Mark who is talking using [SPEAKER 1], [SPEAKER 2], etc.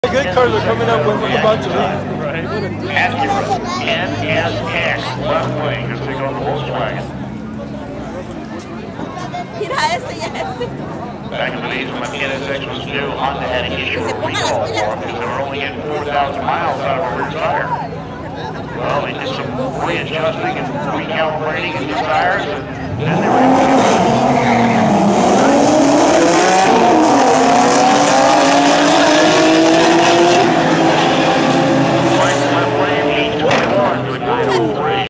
[SPEAKER 1] Good cars are coming up when we're about to leave.
[SPEAKER 2] Right. NSX, left wing, just take on the Volkswagen. Back in the days when my NSX was new, Honda had to issue a recall for them because they were only getting 4,000 miles out of a rear tire. Well, they did some readjusting and recalibrating of the tires, and then they were able to get